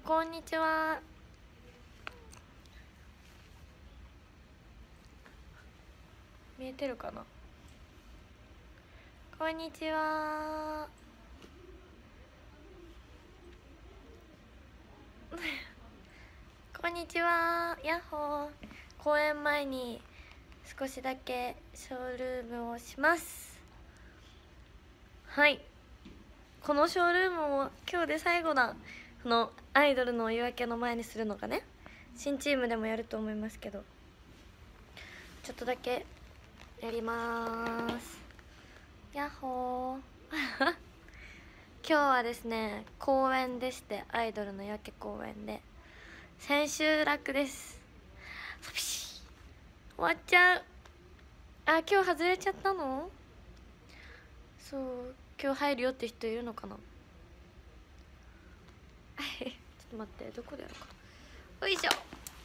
こんにちは。見えてるかな。こんにちは。こんにちは。やっほー。公演前に少しだけショールームをします。はい、このショールームも今日で最後だ。このアイドルの夜明けの前にするのがね、新チームでもやると思いますけど、ちょっとだけやります。やっほー今日はですね、公演でして、アイドルの夜明け公演で千秋楽です。寂しい、終わっちゃう。あ、今日外れちゃったの。そう、今日入るよって人いるのかなちょっと待って、どこでやるか。よいしょ。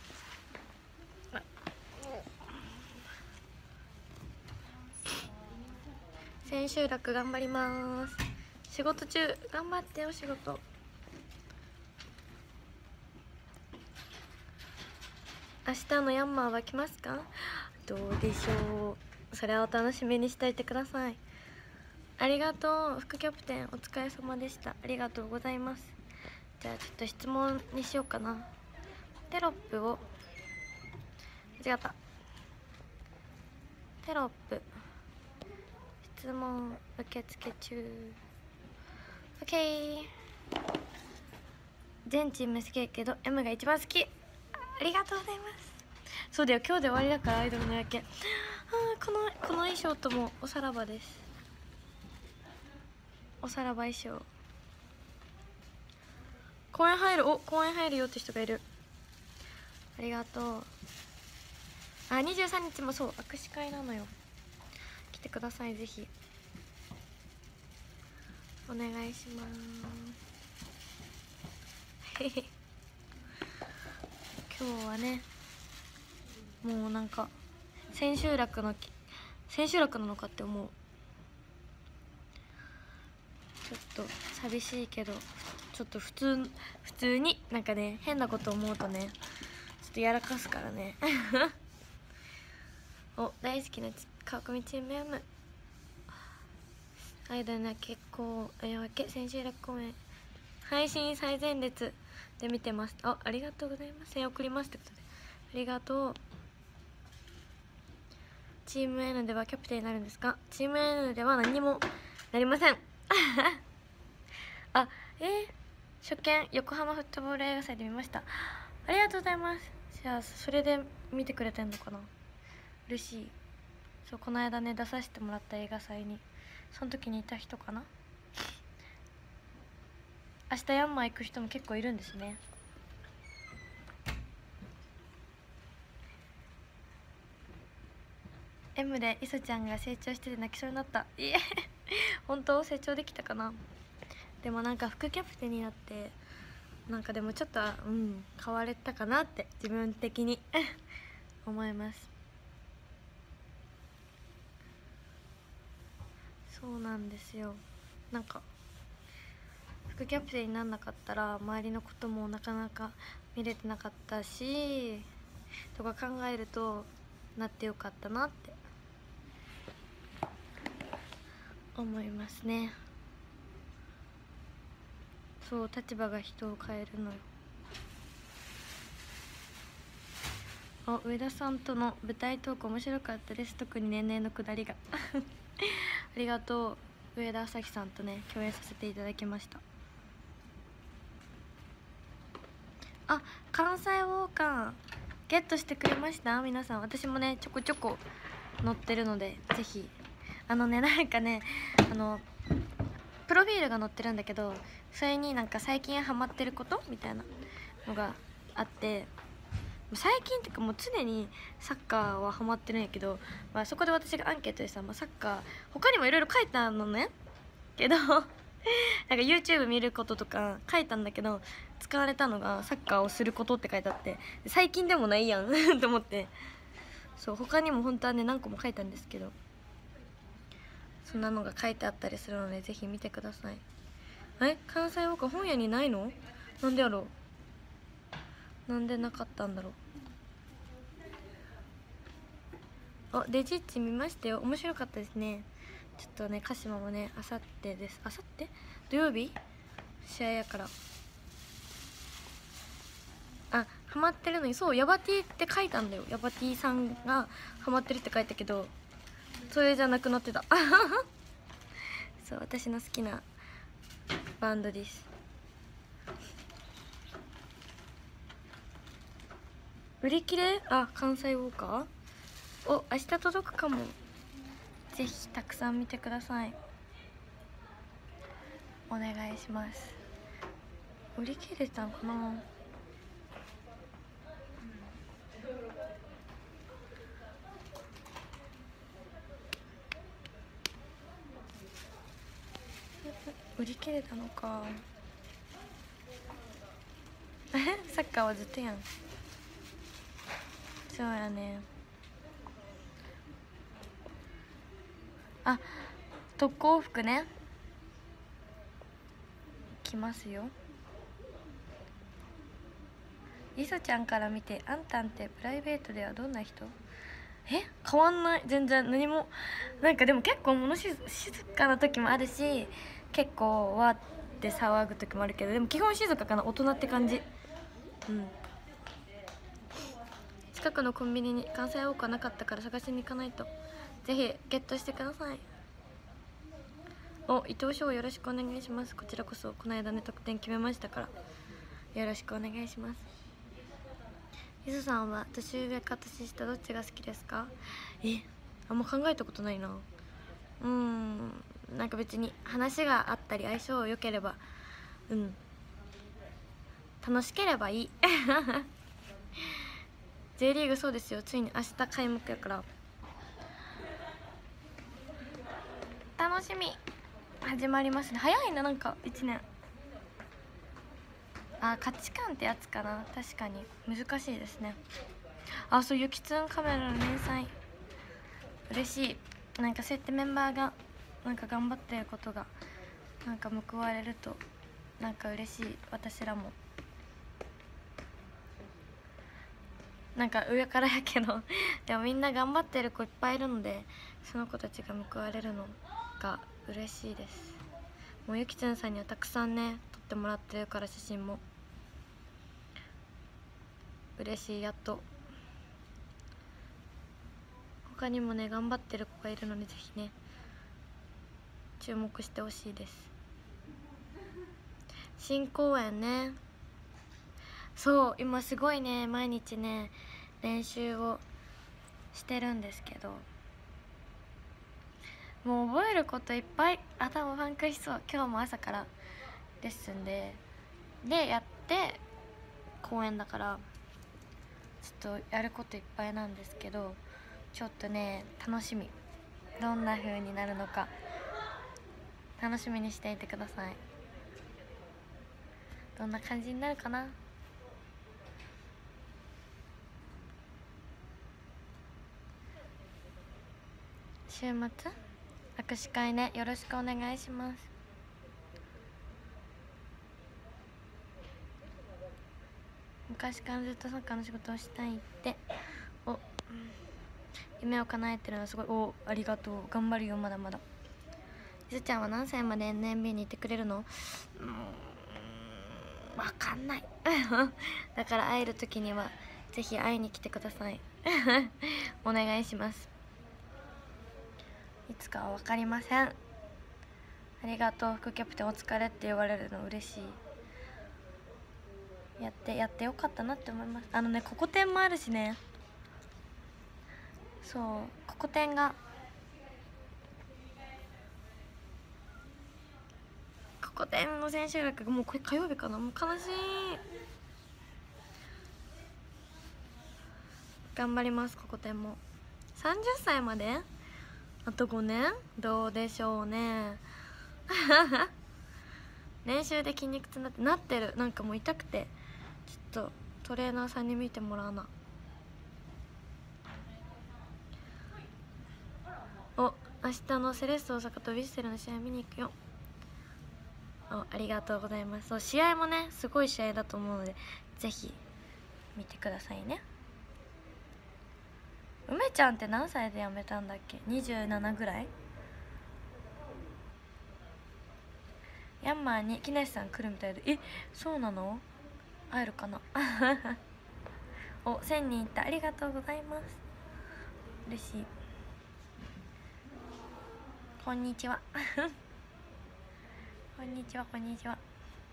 千秋楽頑張ります。仕事中頑張ってよ、仕事。明日のヤンマーは来ますか。どうでしょう。それはお楽しみにしておいてください。ありがとう副キャプテン、お疲れ様でした。ありがとうございます。じゃあちょっと質問にしようかな。テロップを間違った。テロップ質問受付中。 OK。 全チーム好きやけど M が一番好き。ありがとうございます。そうだよ、今日で終わりだから、アイドルの夜明け。この衣装ともおさらばです。おさらば衣装。公園入る、公園入るよって人がいる。ありがとう。あ、23日もそう、握手会なのよ。来てください、ぜひお願いします今日はね、もうなんか千秋楽なのかって思う。ちょっと寂しいけど、ちょっと普通になんかね、変なこと思うとね、ちょっとやらかすからねお、大好きな川上チーム M。 アイドルの結構夜明け千秋楽公演配信最前列で見てます。ありがとうございます。送りますってことでありがとう。チーム N ではキャプテンになるんですか。チーム N では何にもなりませんあ、初見横浜フットボール映画祭で見ました。ありがとうございます。じゃあそれで見てくれてんのかな。嬉しい。そう、この間ね、出させてもらった映画祭にその時にいた人かな。明日ヤンマー行く人も結構いるんですね。M でいそちゃんが成長してて泣きそうになった。いえ本当成長できたかな。でもなんか副キャプテンになってなんかでもちょっと変われたかなって自分的に思います。そうなんですよ。なんか副キャプテンになんなかったら周りのこともなかなか見れてなかったしとか考えると、なってよかったなって思いますね。そう、立場が人を変えるのよ。上田さんとの舞台トーク面白かったです。特に年齢のくだりがありがとう。上田朝日さんとね、共演させていただきました。関西ウォーカーゲットしてくれました皆さん。私もね、ちょこちょこ載ってるので、ぜひ。なんかね、プロフィールが載ってるんだけど、それになんか最近ハマってることみたいなのがあって、最近っていうかもう常にサッカーはハマってるんやけど、そこで私がアンケートでさ、サッカー他にもいろいろ書いたのねけどなんか YouTube 見ることとか書いたんだけど、使われたのがサッカーをすることって書いてあって、最近でもないやんと思って。そう、他にも本当はね何個も書いたんですけど、そんなのが書いてあったりするので、ぜひ見てください。関西ウォーカー本屋にないの？なんでやろう。 なんでなかったんだろう。あ、デジッチ見ましたよ、面白かったですね。ちょっとね、鹿島もね、あさってです。あさって土曜日試合やから。あ、ハマってるのに、そう、ヤバティって書いたんだよ。ヤバティさんがハマってるって書いたけど、それじゃなくなってた。そう、私の好きなバンドです。売り切れ？あ、関西ウォーカー？お、明日届くかも。ぜひたくさん見てください。お願いします。売り切れたのかな。売り切れたのか。サッカーはずっとやん。そうやね。あ、特攻服ね、来ますよ。りそちゃんから見てあんたんってプライベートではどんな人？変わんない、全然何も。なんかでも結構静かな時もあるし、結構わーって騒ぐ時もあるけど、でも基本静かかな。大人って感じ。うん。近くのコンビニに関西ウォーカーなかったから探しに行かないと。ぜひゲットしてください。お、伊藤翔よろしくお願いします。こちらこそこの間ね得点決めましたからよろしくお願いします。ゆずさんは年上か年下どっちが好きですか？あんま考えたことないな。なんか別に話があったり相性良ければ、楽しければいい。J リーグそうですよ、ついに明日開幕やから楽しみ。始まりますね。早いな、なんか1年。あ、価値観ってやつかな。確かに難しいですね。あ、そう、ゆきつんカメラの連載嬉しい。なんかそうやってメンバーがなんか頑張ってることがなんか報われるとなんか嬉しい。私らもなんか上からやけどでもみんな頑張ってる子いっぱいいるので、その子たちが報われるのが嬉しいです。もうゆきつんさんにはたくさんね撮ってもらってるから、写真も嬉しい。やっと他にもね頑張ってる子がいるので、ぜひね注目してほしいです。新公演ね、そう今すごいね毎日ね練習をしてるんですけど、もう覚えることいっぱい、頭パンクしそう。今日も朝からレッスンでやって公演だからちょっとやることいっぱいなんですけど、ちょっとね楽しみ。どんな風になるのか楽しみにしていてください。どんな感じになるかな。週末握手会ね、よろしくお願いします。昔からずっとサッカーの仕事をしたいって夢を叶えてるのはすごい。ありがとう。頑張るよ、まだまだ。ゆずちゃんは何歳まで NMB にいてくれるの？わかんないだから会える時にはぜひ会いに来てくださいお願いします。いつかは分かりません。ありがとう。副キャプテンお疲れって言われるの嬉しい。やってよかったなって思います。ココ天もあるしね。そう、ココ天がココ天の千秋楽がもうこれ火曜日かな。もう悲しい。頑張ります。ココ天も30歳まであと5年。どうでしょうね練習で筋肉痛になってる。なんかもう痛くてちょっとトレーナーさんに見てもらわな。明日のセレッソ大阪とヴィッセルの試合見に行くよ。ありがとうございます。そう、試合もねすごい試合だと思うのでぜひ見てくださいね。梅ちゃんって何歳で辞めたんだっけ。27ぐらい。ヤンマーに木梨さん来るみたいで。え、そうなの？会えるかなお、1000人いった。ありがとうございます。嬉しい。こんにちはこんにちは、こんにちは。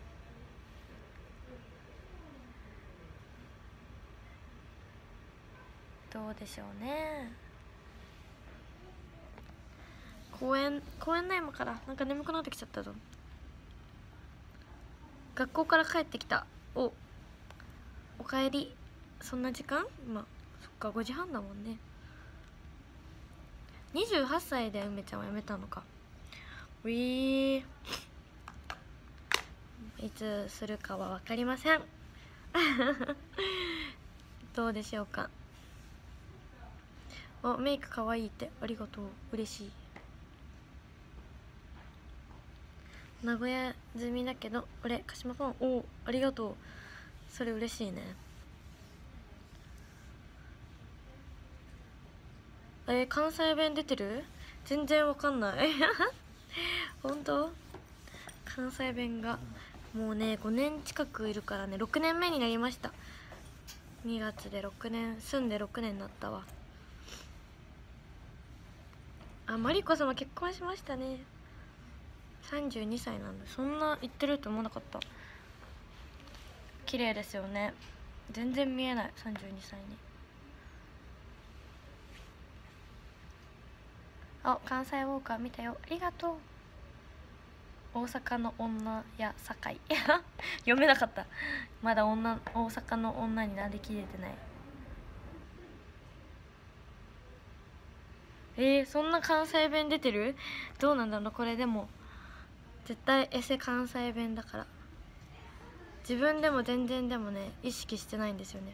どうでしょうね。公園ない今から。なんか眠くなってきちゃったぞ。学校から帰ってきた。おかえり。そんな時間？今そっか、5時半だもんね。28歳で梅ちゃんは辞めたのか。いつするかは分かりませんどうでしょうか。お、メイクかわいいって。ありがとう、嬉しい。名古屋済みだけど俺鹿島ファン。お、ありがとう、それ嬉しいね。関西弁出てる？全然わかんない本当？関西弁がもうね5年近くいるからね。6年目になりました。2月で6年、住んで6年になったわ。あ、マリコ様結婚しましたね。32歳なんだ。そんな言ってると思わなかった。綺麗ですよね。全然見えない、32歳に。あ、関西ウォーカー見たよ、ありがとう。大阪の女や堺読めなかった。まだ大阪の女になりきれてない。そんな関西弁出てる？どうなんだろうこれ。でも絶対エセ関西弁だから自分でも全然でもね意識してないんですよね。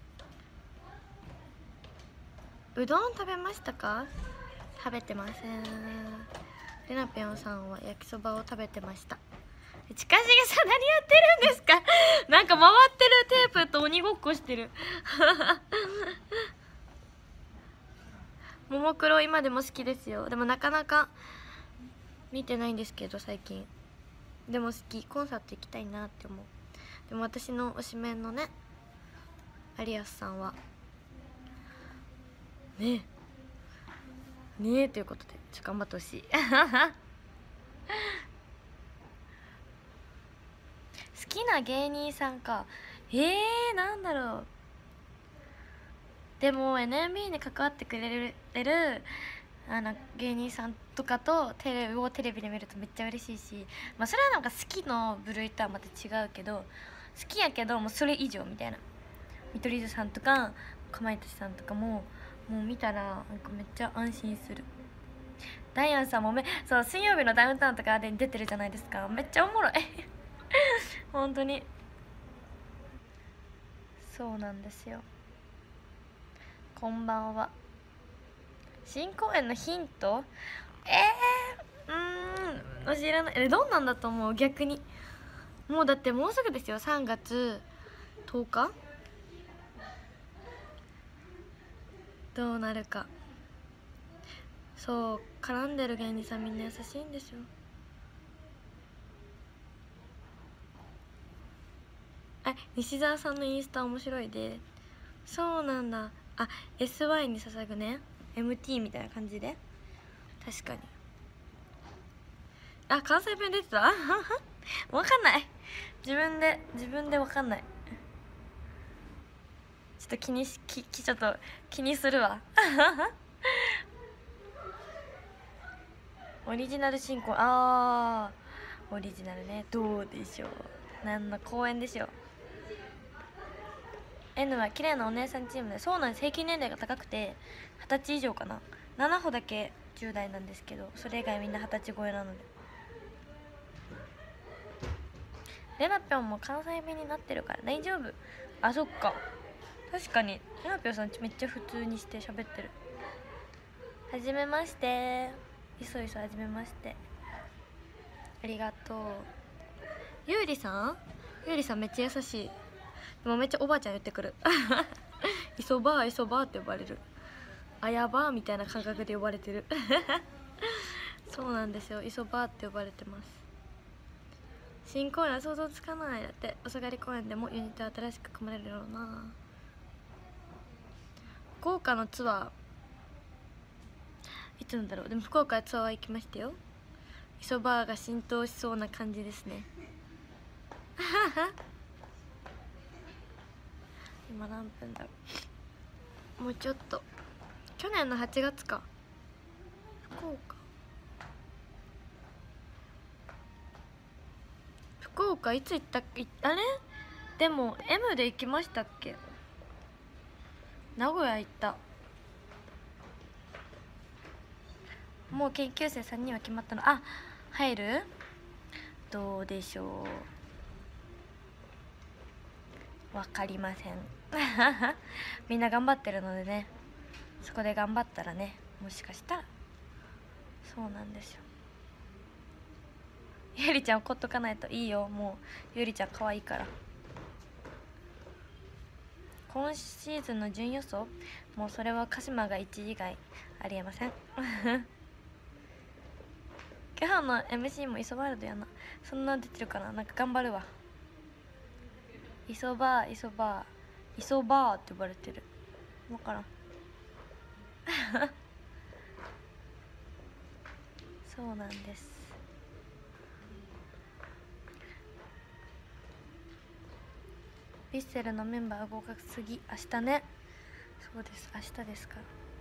うどん食べましたか？食べてません。レナピョンさんは焼きそばを食べてました。近重さん何やってるんですかなんか回ってるテープと鬼ごっこしてるももクロ今でも好きですよ。でもなかなか見てないんですけど最近。でも好き。コンサート行きたいなって思う。でも私の推しメンのね有安さんはねえということでちょっと頑張ってほしい好きな芸人さんか。なんだろう。でも NMB に関わってくれる芸人さんとかとテレビで見るとめっちゃ嬉しいし、まあそれはなんか好きの部類とはまた違うけど、好きやけどもうそれ以上みたいな。見取り図さんとかかまいたちさんとかもう見たらなんかめっちゃ安心する。ダイアンさんもそう水曜日のダウンタウンとかで出てるじゃないですか。めっちゃおもろい本当にそうなんですよ。こんばんは。新公演のヒント？知らない。どんなんだと思う？逆にもうだってもうすぐですよ。3月10日どうなるか。そう絡んでる芸人さんみんな優しいんですよ。西澤さんのインスタ面白いで。そうなんだ。SY に捧ぐね。 MT みたいな感じで。確かに。関西弁出てたわかんない。自分でわかんない。ちょっとちょっと気にするわオリジナル進行。オリジナルね。どうでしょう。何の公演でしょう。N は綺麗なお姉さんチームで。そうなんです。平均年齢が高くて20歳以上かな。7歩だけ10代なんですけど、それ以外みんな20歳超えなので。レナピョンも関西弁になってるから大丈夫。そっか、確かにレナピョンさんめっちゃ普通にして喋ってる。はじめまして。いそはじめまして。ありがとう。ゆうりさんめっちゃ優しい。 もめっちゃおばあちゃん言ってくるイソバーイソバーって呼ばれる。あやばーみたいな感覚で呼ばれてるそうなんですよ、イソバーって呼ばれてます。新コーナー想像つかない。だってお下がり公園でもユニット新しく組まれるよな。福岡のツアーいつなんだろう。でも福岡ツアー行きましたよ。イソバーが浸透しそうな感じですね今何分だろう。もうちょっと。去年の8月か。福岡いつ行ったっけ。あれでも M で行きましたっけ。名古屋行った。もう研究生3人は決まったの。あ、入る。どうでしょう、わかりませんみんな頑張ってるのでね、そこで頑張ったらね、もしかしたら。そうなんですよ。ゆりちゃん怒っとかないといいよ。もうゆりちゃん可愛いから。今シーズンの順予想、もうそれは鹿島が1位以外ありえません今日の MC もイソバールドやな。そんな出てるかな。なんか頑張るわ。イソバーイソバーイソバーって呼ばれてる。分からんそうなんです。ヴィッセルのメンバー合格すぎ。明日ね。そうです、明日ですから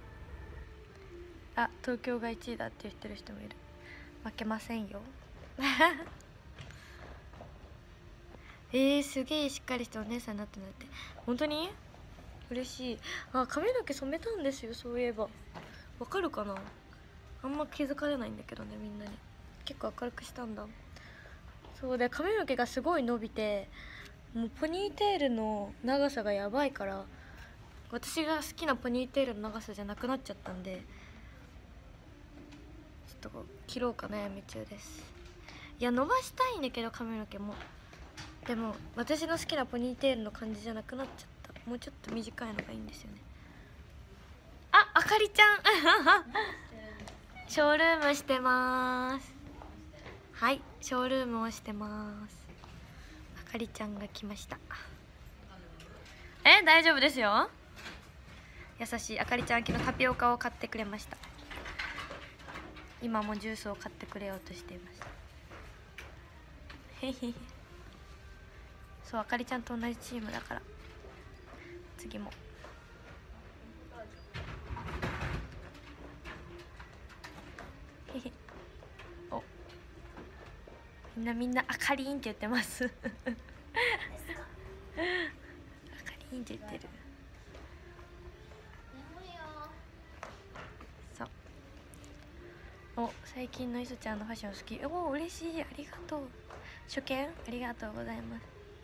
。あ、東京が1位だって言ってる人もいる。負けませんよすげえしっかりしたお姉さんになったんだって。本当に嬉しい。あ、髪の毛染めたんですよ、そういえば。わかるかな。あんま気づかれないんだけどね、みんなに。結構明るくしたんだ。そうで、髪の毛がすごい伸びて、もうポニーテールの長さがやばいから、私が好きなポニーテールの長さじゃなくなっちゃったんで、ちょっと切ろうか悩み中です。いや、伸ばしたいんだけど髪の毛も。でも私の好きなポニーテールの感じじゃなくなっちゃった。もうちょっと短いのがいいんですよね。あ、あかりちゃんショールームしてます。はい、ショールームをしてます。あかりちゃんが来ました。大丈夫ですよ。優しい。あかりちゃん、昨日タピオカを買ってくれました。今もジュースを買ってくれようとしています。へへへ。そう、あかりちゃんと同じチームだから。次もへへ。お、みんなあかりんって言ってますあかりんって言ってる。そう。お、最近のいそちゃんのファッション好き。お、嬉しい、ありがとう。初見ありがとうございます。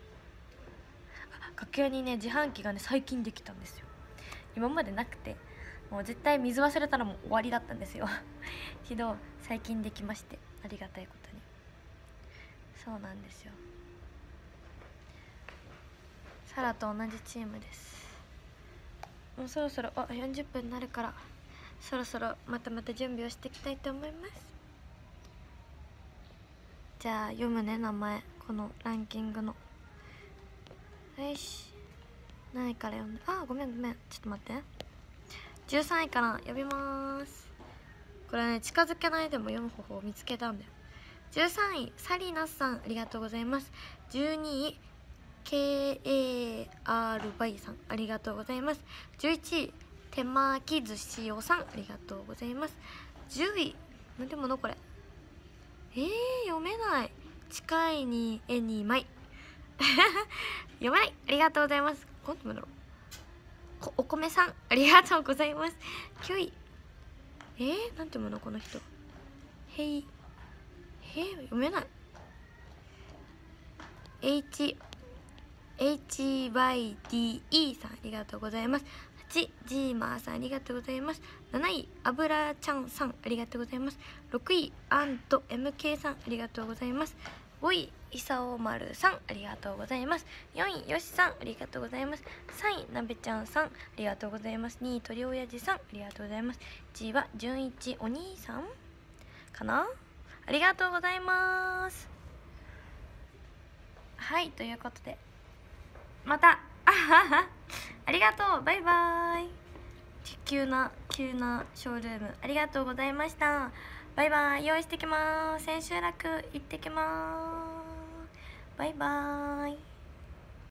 楽屋にね、自販機がね最近できたんですよ。今までなくて、もう絶対水忘れたらもう終わりだったんですよけど最近できまして、ありがたいことに。そうなんですよ。サラと同じチームです。もうそろそろ40分になるから、そろそろまた準備をしていきたいと思います。じゃあ読むね、名前。このランキングの。よし、何位から読んで。ごめんちょっと待って。13位から呼びまーす。これね、近づけないでも読む方法を見つけたんだよ。13位サリナさん、ありがとうございます。12位 KARY さん、ありがとうございます。11位手巻き寿司おさん、ありがとうございます。10位なんでものこれ、読めない。近いに絵2枚読めない。ありがとうございます。なんて読むんだろう。お米さん、ありがとうございます。9位なんて読むのこの人。読めない。HYDE さん、ありがとうございます。8位ジーマーさん、ありがとうございます。7位あぶらちゃんさん、ありがとうございます。6位アント MK さん、ありがとうございます。 5位いさおまるさんありがとうございます。4位よしさんありがとうございます。3位なべちゃんさんありがとうございます。2位とりおやじさんありがとうございます。1位は純一お兄さんかな、ありがとうございます。はい、ということでまたありがとう、バイバイ。急なショールームありがとうございました。バイバイ。用意してきます。千秋楽行ってきます。バイバイ。